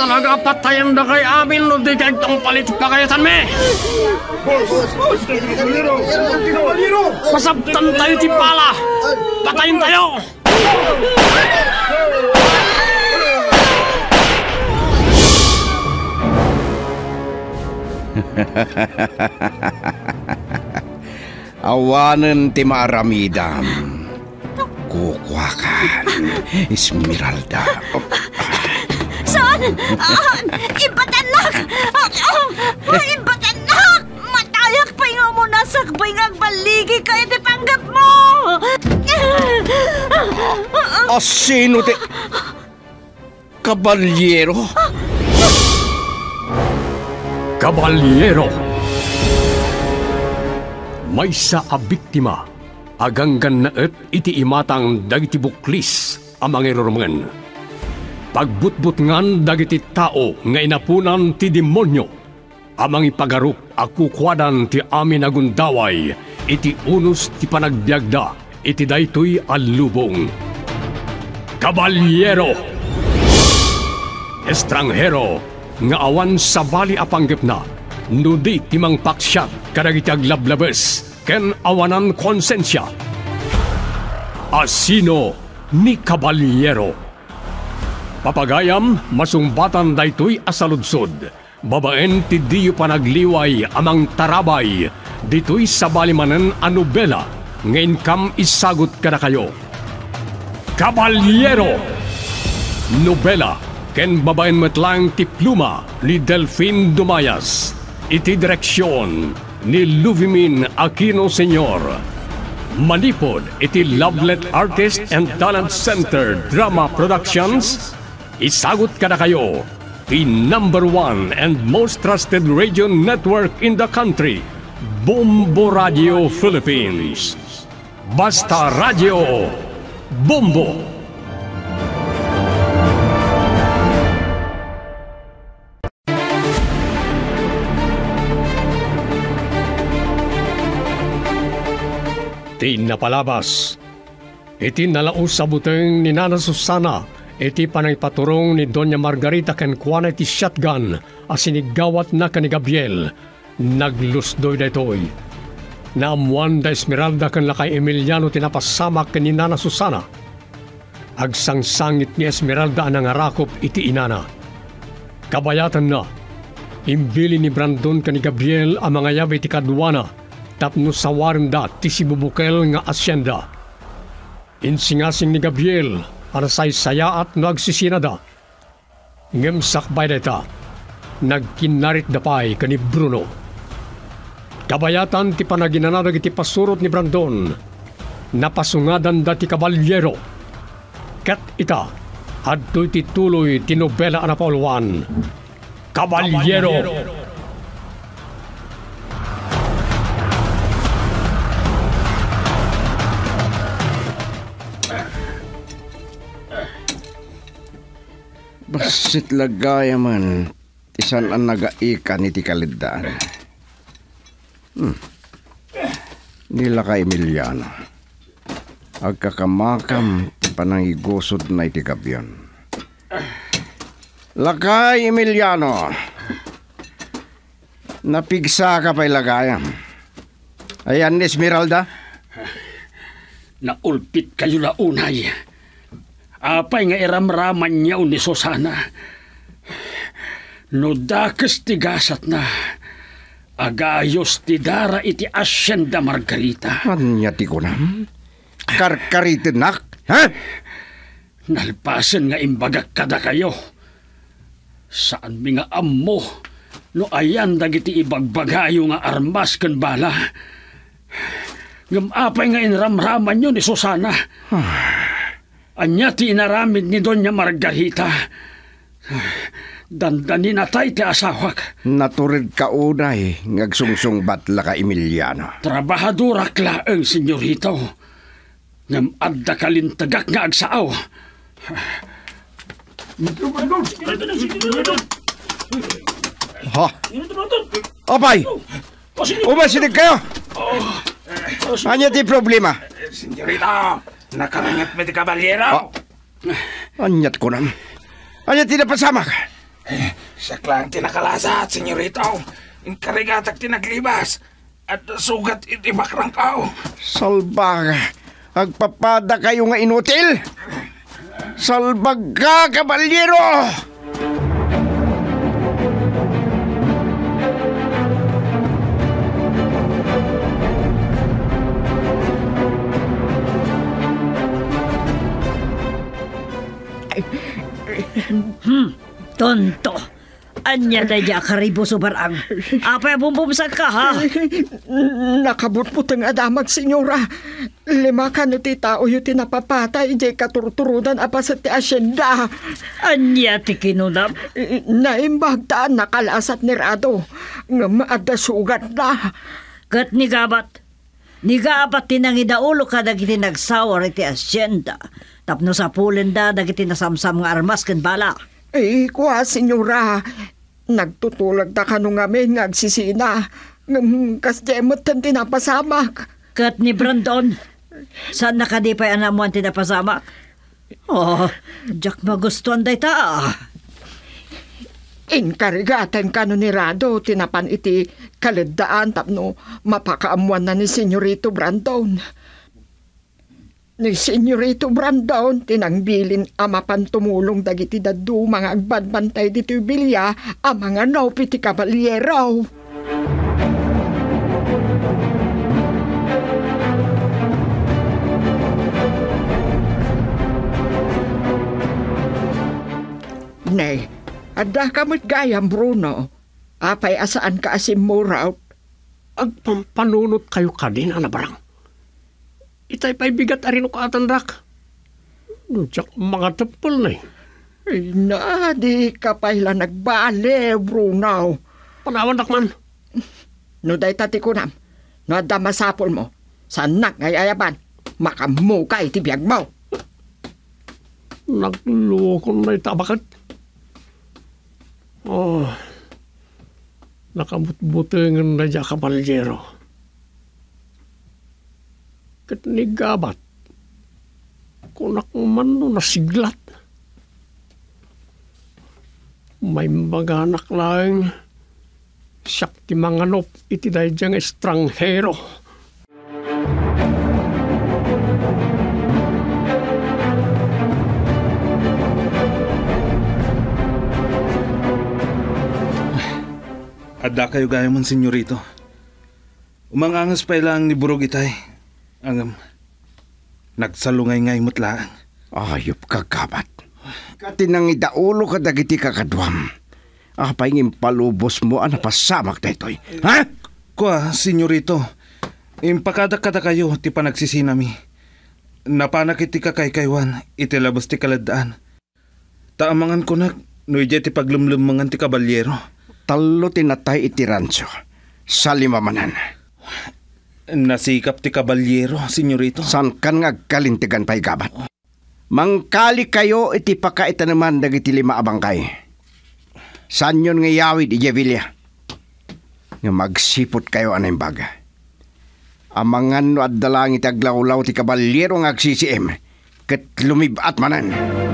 talaga patayan na kay amin no di kayo itong palit pakayasan me. Masabtan tayo ti pala. Patayin tayo. Awanan ti maaramidam. Kukwakan, Esmeralda. Saan? Ibatanak! Ibatanak! Matayak pa nga mo nasakbay nga baligi kayo di panggap mo! Sino ti... Kabalyero? Kabalyero! May sa abiktima, aganggan na iti imatang dagiti buklis amang irurungan. Pagbutbutngan dagiti tao nga inapunan ti demonyo, amang ipagarup akukwadan ti amin agundaway, iti unos ti panagbiagda, iti daytoy alubong. Kabalyero! Estranghero, nga awan sa bali apanggip na, nudi timang paksyat kadagiti aglablabes, ken awanan konsensya. Asino ni Kabalyero. Papagayam, masumbatan daytoy asaludsod. Babaen ti diyo panagliway amang tarabay, ditoy sa balimanen a nobela, ngayon kam isagot ka na kayo. Kabalyero! Nobela, ken babaen metlang ti pluma ni Delphine Dumayas. Iti direksyon ni Luvimin Aquino Sr. Manipod iti Lovelet Artist and Talent Center Drama Productions. Isagot ka na kayo, the #1 and most trusted radio network in the country, Bombo Radio Philippines. Basta Radio Bombo! Iti napalabas, iti nalaos sa buteng ni Nana Susana, iti panaypaturong ni Doña Margarita ken kuana iti shotgun as sinigawat na kani Gabriel. Naglusdoy daytoy. Naamuan da Esmeralda ken lakay Emiliano tinapasamak ken ni Nana Susana. Agsangsangit ni Esmeralda ang nangarakop iti inana. Kabayatan na, imbili ni Brandon ken ni Gabriel ang mga yabi iti kadwana tapno sawarin da ti sibubukel nga asyenda. Insingasing ni Gabriel anasay sayaat no agsisinada. Ngem sakbay deta, nagkinarit dapay kani Bruno. Kabayatan ti panaginanadag iti pasurot ni Brandon, napasungadan da ti Kabalyero. Kat ita, adto'y tituloy ti nobela ana Pauluan, Kabalyero! Basit lagaya man, isan ang nagaikan iti kalidaan. Nila ka Emiliano. Agkakamakam ti panangigusod na iti gabyon. Lakay Emiliano. Napigsa ka pa'y lagayam. Ayan, Esmeralda. Naulpit kayo launay. Apay nga iramraman niya ni Susana. No dakes ti gasat na. Agayos ti dara iti Asyenda Margarita. Anya ti kunam? Karkaritinak? Ha? Nalpasan nga imbagak kada kayo. Saan mi nga ammo no ayan dagiti ibagbagayo nga armas ken bala. Ngam apay nga inramraman niyo ni Susana. Anya ti inaramid ni Doña Margarita. Dandanin atay ti asawak. Naturid ka unay, ngagsungsung batla ka Emiliano. Trabahadura klaeng, senyorito. Ngam adda kalintagak nga agsaaw. Ha? Apay! Umasinig kayo! Anya ti problema? Senyorito! Nakarangat mo di Kabalyero. Anyat ko nam. Anyat ti napasamak. Siya lang tinakalasat, senyorito. Inkarigatag tinaglibas. At sugat iti bakrang kao. Salbag, agpapada kayo nga inutil. Salbag ka, kabalyero! Tonto. Anya na ya karibo subarang. Apa bumbumsag ka, ha? Nakabutbut ang adamag, senyora. 5 kano ti tao yung tinapapatay, di katurturudan apa sa ti asyenda. Anya ti kinunam. Naimbagtaan nakalasat ni Rado. Nga maada sugat na. Kat ni Gabat. Ni Gabat tinangidaulo ka dagiti nagsawar iti asyenda. Tapno sa pulenda dagiti nasamsam nga armas ken bala. Kuha, senyora. Nagtutulag ta kano ngamin nga agsisina. Kasdemot tan tinapasamak. Kat ni Brandon, saan nakadipay anak mo ang tinapasamak? Oh, Jack magustuhan day ta. Inkarigatan kano ni Rado, tinapan iti kalidaan tapno mapakaamuan na ni Senyorito Brandon. Ni Senyorito Brandon, tinangbilin amapan tumulong dagiti dadu mga agbanbantay dito bilya ang mga naupiti kabalyeraw. Nay, ada kamot gayam, Bruno. Apay asaan ka asim mo raw? Agpampanunot kayo kadin, anabarang. Itay pa'y bigat arino ka atandak. Nudyak mga tapol na Di ka pa'y nagbale, Bruno. Panawan dakman. No day tati ko nam. No adda masapol mo. Sanak ngay ayaban. Makamukay ti biyag mo. Naglukon na itabakat. Oh, nakabutbutingan na dya kabalyero. Kat ni Gabat, kunak man no nasiglat. May mga anak lang, siyak ti manganop iti dahi diyang estranghero. Adda kayo gaya man, senyorito. Umangangas pa ilang ni Burog itay. Ang nagsalungay-ngay mutlaan. Ayop ka, Gabat. Katinang idaulo ka dagiti kakadwam. Paingin palubos mo pasamak daytoy. Ha? Kuha, senyorito. Impakada-kada kayo ti panagsisinami. Napanak iti kakaykaywan, iti labas ti kaladaan. Taamangan ko na, noy ti paglumlumangan ti kabalyero. Talo tinatay iti rancho. Sa 5 manan. Nasikap ti kabalyero, senyorito. San kan ngagkalintigan pa'y Gabat? Mangkali kayo iti pakaita naman dagiti 5 abangkay. San yun nga yawid ijevilya? Nga magsipot kayo anay baga. Amangan no at dalang itaglawlaw ti kabalyero nga agsisiem. Kat lumibat manan.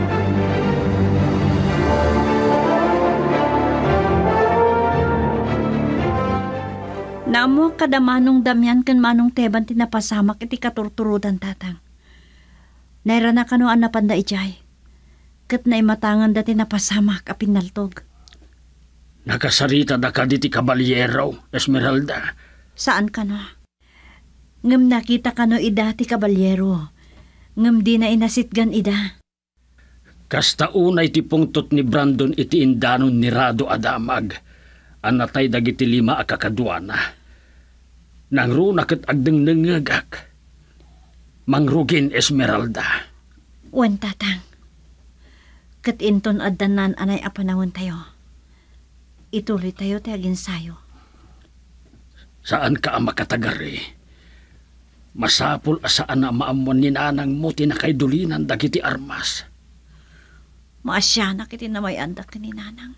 Namo kada manong damyan kan manong teban tinapasamak iti katurturudan tatang. Naira na kano an napanda ijay. Kat na imatangan dati napasamak a pinaltog. Nakasarita da ka diti kabalyero, Esmeralda. Saan kano? Ngem nakita kano ida ti kabalyero. Ngem di na inasitgan ida. Kasta unay ti pungtot ni Brandon iti indanon ni Rado adamag. Anatay dagiti 5 a kakadwana. Nang runa ket agdeng nangagak. Mangrugin, Esmeralda. Wan tatang. Ket inton addanan anay apanawon tayo. Ituloy tayo ti aginsayo. Saan ka ang makatagari? Masapul asaan na maamuan ni nanang mo tinakaydulinan dagiti armas. Maasyanak iti na may andak ni nanang.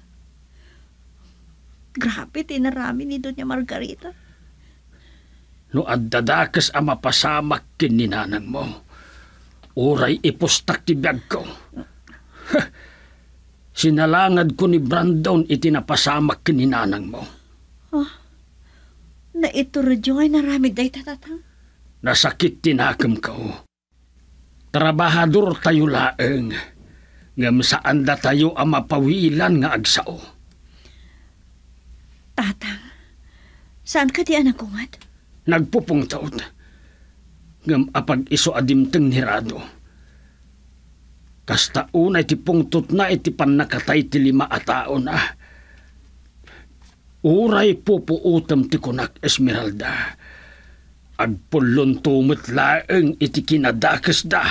Grabe tinarami ni Doña Margarita. No addadakas ang mapasamak kin ni nanang mo. Uray ipostak ti biyag ko. Sinalangad ko ni Brandon iti napasamak kininanang mo. Na ito radyo ay naramig day tatatang. Nasakit tinakam ka. Trabahador tayo laeng. Ngam saan da tayo ang mapawilan nga agsao. Tatang, saan ka di anak kungat? Nagpupong taon. Ngam apag iso adimteng ni Rado. Kasta unay ti pungtot na iti panakatay ti 5 a tao na. Uray pupuutam ti kunak Esmeralda. Agpulon tumot laeng iti kinadakas da.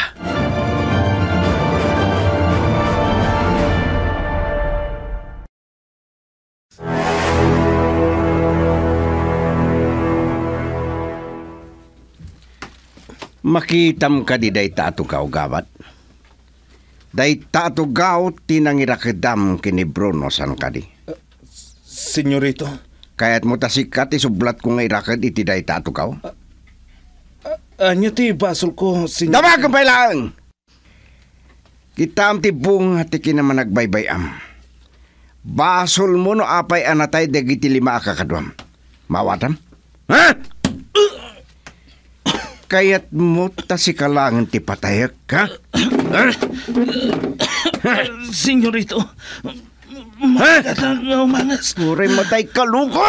Makitam ka di day tatugaw gawat. Day tatugaw tinangirakadam kini Bruno san kadi. Senyorito. Kaya't mo tasikat isublat ko nga irakad iti day tatugaw. Anyo ti basol ko, senyor. Damag ang bailaan! Kita am ti bunga ti kinaman nagbaybayam. Basol mo no apay anatay dagiti 5 kakadwam. Mawatam? Ha? Kaya't mo tasikalangan ti patayak, ha? Senyorito. Magatang umangas. Uray matay kaluko!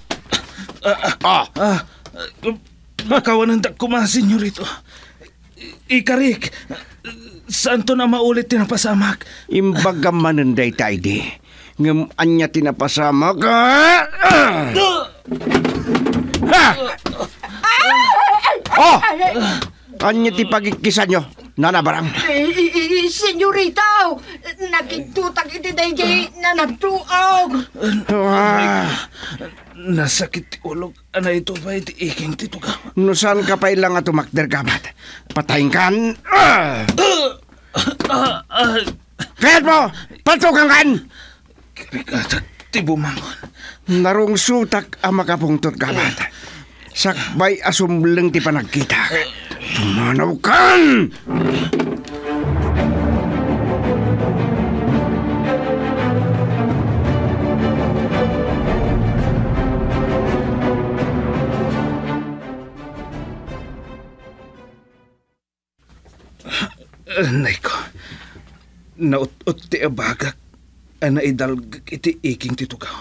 Makawanan da kuma, senyorito. Ikarik, saan to na maulit tinapasamak? Imbagam manunday tayo di. Ngam anya tinapasamak, ha? Oh! Anya ti pagkikisan nyo, nanabarang. Senyorita, nakitutak iti dayjay na natuog. Nasakit ti ulog. Ana ito ba iti iking titugaw? Nusan ka pa ilang at umakder gabat? Patayin kan? Kaya't mo! Patukan kan! Kirikatak ti bumangon. Narong sutak ang makapungtot gabat. Sakbay asumbleng ti panagkita. Tumanaw kan! Nay ko, naut-ut ti abagak, ana idalgag iti iking titugaw.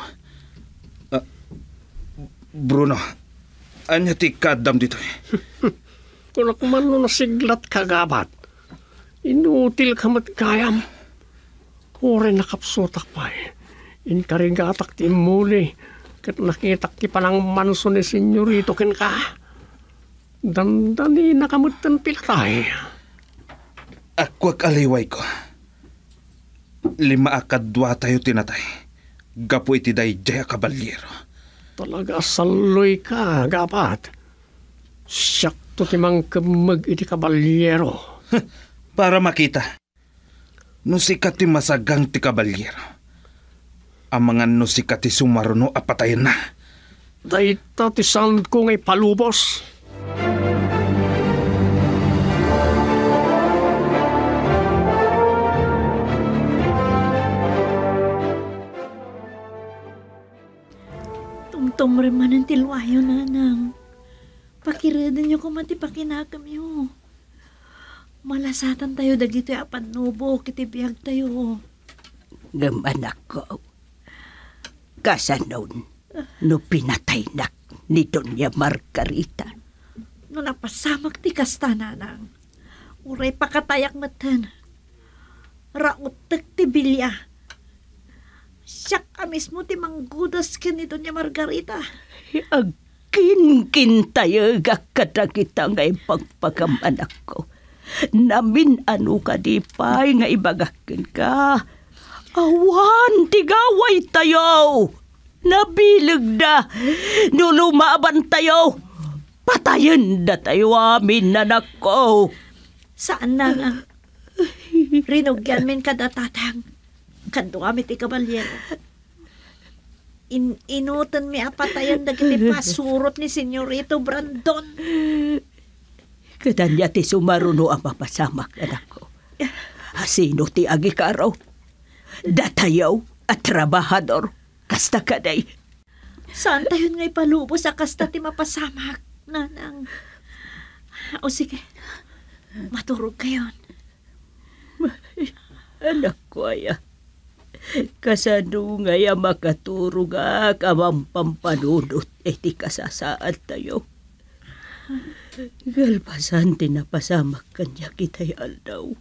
Bruno, anya ti kadam dito eh. Kunak man no nasiglat kagabat. Inutil ka matkayam. Ure nakapsutak pa eh. Inkarigatak ti muli. Kat nakitak ti panang manso ni senyorito ken ka. Dandani nakamutan piltay. Akwag aliway ko. 5 akadwa tayo tinatay. Gapo iti dayjay a kabalyero. Talaga saloy ka, gapat. Siyak to timang kamag iti kabalyero. Para makita. Nusikat ti masagang ti kabalyero. Ang mga nusikat ti sumaruno apatayin na. Dayta ti sound ko ngay palubos. Tumreman ang tilwayo, nanang. Pakiradan niyo kung matipakinakam niyo. Malasatan tayo dagito apan nubo, kitibiyag tayo. Gamanak ko. Kasanon, no pinatay nak ni Doña Margarita. No napasamak ti kasta, nanang. Uray pakatayak matan. Rautek ti bilya. Siyak amis mo ti manggudas ka ni Doña Margarita. Agkin tayo gakata kita ngay pagpagamanak ko. Namin ano ka di pa'y nga ibagakin ka. Awan, tigaway tayo. Nabilag na. Nulumaban tayo. Patayin na tayo amin, nanak ko. Saan na nga? Rinugyan min kadatatang. Kando kami ti kabalyero. Inutan mi apatayan dagiti pasurot ni Senyorito Brandon. Kadanya ti sumaruno ang mapasamak, anak ko. Sino ti agi karaw? datayaw at trabahador. Kasta ka day. Saan tayo nga'y palubo sa kasta ti mapasamak, nanang? O sige, maturog kayon. Anak ko aya. Kasano ngaya makaturog kamang pampanunot ti kasasaad tayo. Galpasan tinapasamak kanya kita'y aldaw.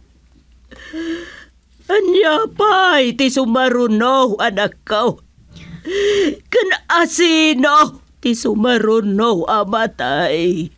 Anya pa iti sumaruno anak ko. Kan asino ti sumaruno amatay.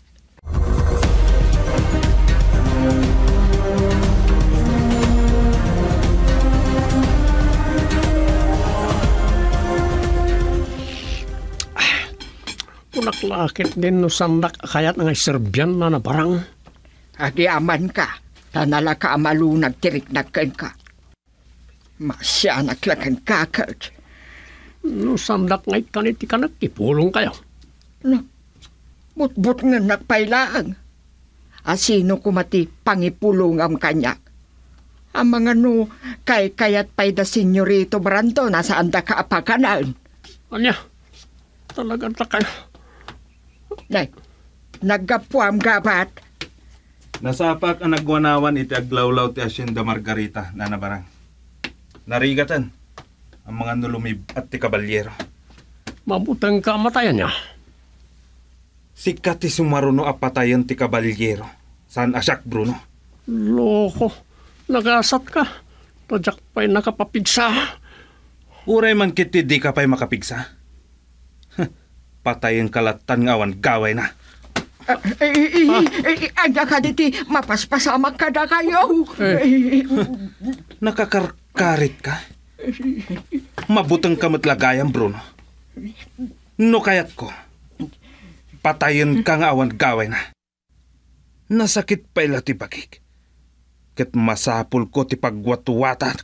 Punaklakit din no sandak kayat nga Serbian na barang. Agiaman ka, tanala ka amalu nagtiriknakan ka. Masyanak lakan kakag. No sandak ngay kaniti ka nagtipulong kayo. No, butbut nga nagpailaang. Asino kumati pangipulong ang kanyak. Ang mga no, kayat pay da Senyorito Brando nasaan da kaapakanaan. Anya, talagang takay. Nay, naggapuam gabat. Nasapak ang nagwanawan iti aglawlaw ti Hacienda Margarita na nabarang. Narigatan ang mga nulumib at ti kabalyero. Mabutang kamatayan niya. Sikat ti sumaruno apatayan ti kabalyero. Saan asyak, Bruno? Loko, nagasat ka. Tadyak pa'y nakapapigsa. Uray man kiti di ka pa'y makapigsa. Patayin kalatan ngawan gaway na. Anya ka diti mapaspasamak ka na kayo. Nakakarkarit ka? Mabutang kamatlagayan, Bruno. No kayat ko. Patayin ka ngawan gaway na. Nasakit pa ila ti bagik. Ket masapul ko ti pagwatwatan.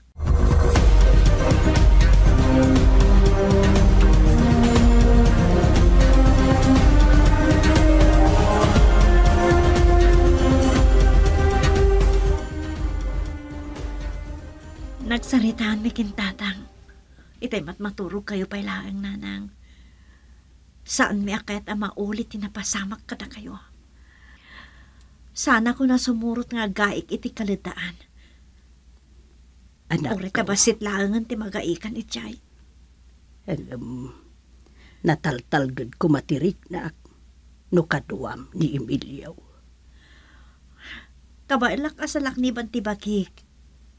Nagsaritaan mi kintatang. Itay maturog kayo pailaang nanang. Saan mi akayat ang maulit tinapasamak kada kayo? Sana ko na sumurot nga gaik iti kalidaan. Anak Uri ko, kabasit laangan ti magaikan itchay. Nataltalgad ko matirik na no kaduam ni Emilio. Kabailak asalak ni Bantibagik.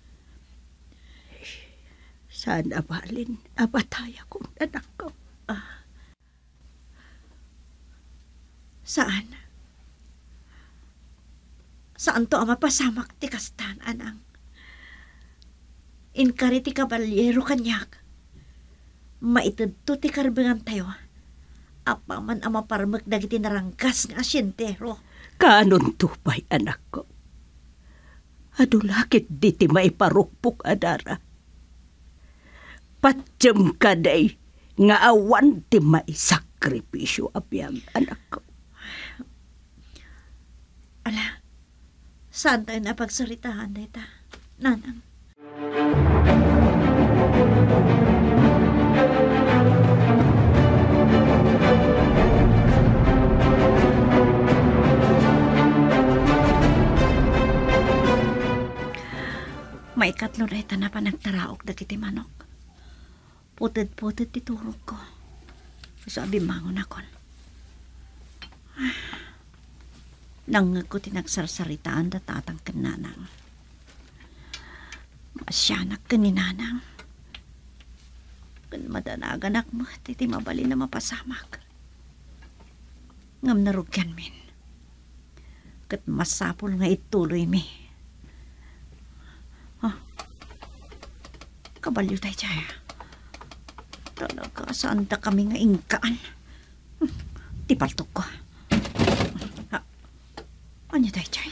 Saan abalin abataya kong anak ko? Saan? Saan to ang mapasamak ti kastan, anang? Inkari ti kabalyero kanyak. Maitid to ti karbangan tayo. Apaman ang maparmak dagiti naranggas nga asyentero. Kanon tupay anak ko. Adulakit di ti maiparukpok adara. Patsyam ka day nga awan ti maisakripisyo apyang anak ko. Ala, saan tayo napagsaritahan dita, nanang? May katloreta na pa nagtaraok dagiti manok. Putid-putid titurog ko. Sabi mangon ako. Nang ko tinagsarsaritaan da tatang kananang. Masyanak ka ni nanang. Kan madanaganak mo, titi mabali na mapasamak. Ngam narugyan min. Kat masapol nga ituloy mi. Kabalyo tayo siya. Talaga, saan ta kami nga ingkaan? Tipaltok ko. Ano tayo, Chay?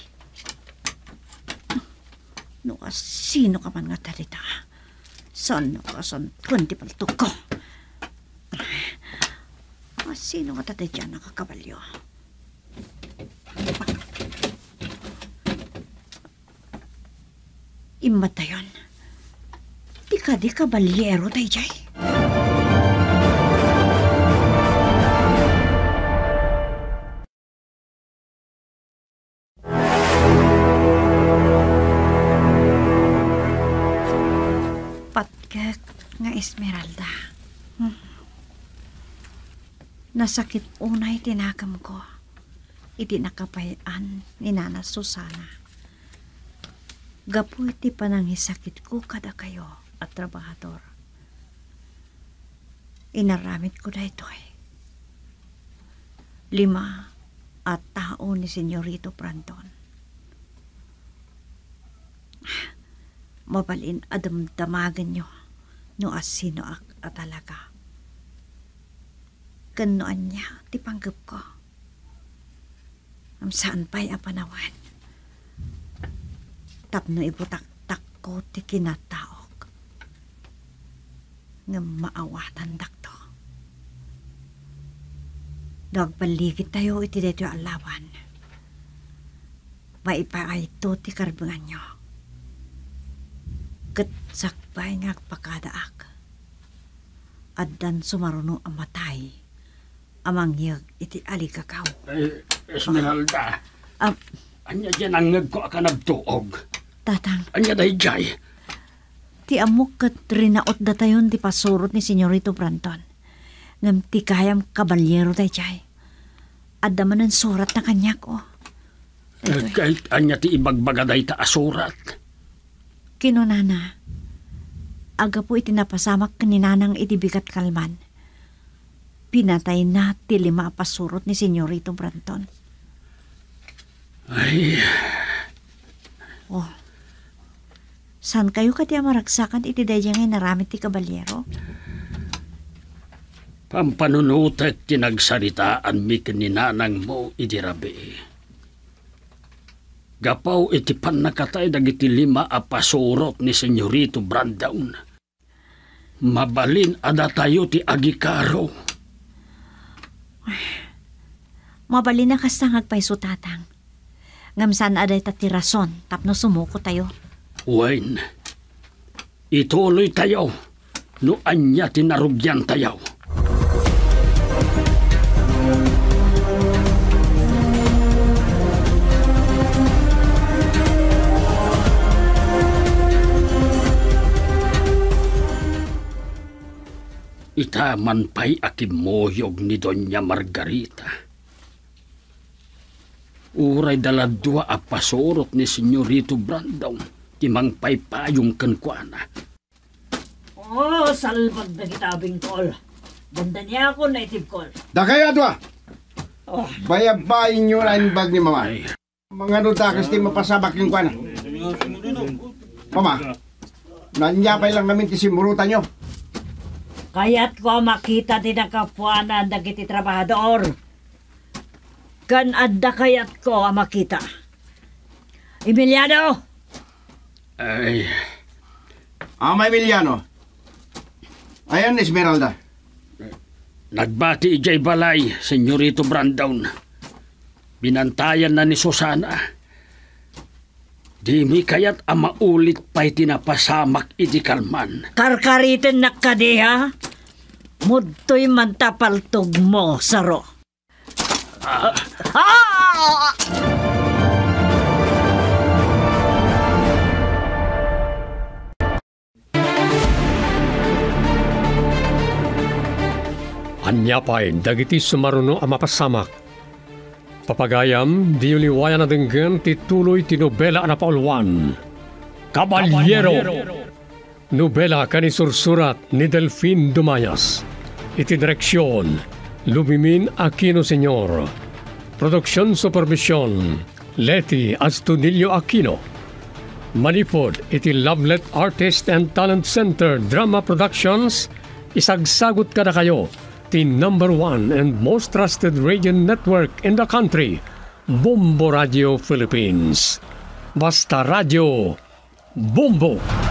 No, sino ka man nga talita? Saan ka, saan tipaltok ko? Sino ka tatay dyan nakakabalyo? Imatayon. Di Kadi kabalyero day jay. Patkek nga Esmeralda. Nasakit unay tinakam ko. Iti nakapayan ni Nana Susana. Gapu iti panangisakit ko kada kayo at trabahador. Inaramit ko na ito eh. 5 at tao ni Senyorito Brandon. Mabalin adamdamagan nyo no asino at talaga. Ganoan niya ti panggap ko. Saan pa'y apanawan. Tapno ibutak-tak ko ti kinataok. Nga maawatan dakto. Dagbaligit tayo iti dito alawan. Maipaay to ti karbangan nyo. Katsakbay nga pakadaak. Addan sumaruno ang matay. Amangyag iti aligakaw. Esmeralda. Anya dyan ang ko ka nagtuog. Tatang. Anya dahi jay. Ti amok kat rinaot datayon ti pasurot ni Senyorito Brandon. Ngam ti kayam kabalyero dahi jay. Adaman ang surat na kanyak o. Kahit anya ti ibagbaga dahi ta asurat. Kinunana. Aga po itinapasamak kaninanang itibigat kalman. Pinatay na ti 5 pasurot ni Senyorito Brandon. Ay. Oh. San kayo kati maragsakan iti dayang naramit ti kabalyero? Pampanunutek tinagsaritaan mi kaninanang mo iti rabi. Gapaw iti panakatay dagiti 5 a pasurot ni Senyorito Brandon. Mabalin ada tayo ti agikaro. Mabalin na kasangag paiso tatang. Ngamsan aday tati rason tapno sumuko tayo. Wayne, ituloy tayo no anya tinarugyan tayo. Ita man pa'y akimoyog ni Doña Margarita. Uray daladwa a pasurot ni Senyorito Brandon, timang paypayong kankwana. Oh, salbag na kitabing kol. Ganda niya ako na itib kol. Da kayo adwa! Oh. Bayabayin nyo na yung bag ni mama. Ay. Mga nutakas di mapasabak yung kwana. Mama, nanyapay lang namin ti simurutan nyo. Kaya't ko makita din ang kapwanan na kiti trabahador. Kan adda kayat ko makita. Emiliano! Ay, Ama Emiliano. Ayan, Esmeralda. nagbati ijay balay, Senyorito Brandon. Binantayan na ni Susana. Di mi kayat amaulit pa'y tinapasamak iti kalman. Karkaritin na kadiha. Mudto'y mantapaltog mo, saro. Anya pa'y dagiti sumaruno ang mapasamak. Papagayam, di uliwayan na denggan tituloy ti nobela na paulwan. Kabalyero! Nobela kanisursurat ni Delfin Dumayas. Iti direksyon, Lubimin Aquino Sr. Produksyon Supervision, Leti Astudillo Aquino. Manipod iti Lovelet Artist and Talent Center Drama Productions. Isagsagot kada kayo the number 1 and most trusted radio network in the country, Bombo Radio Philippines. Basta Radio, Bombo!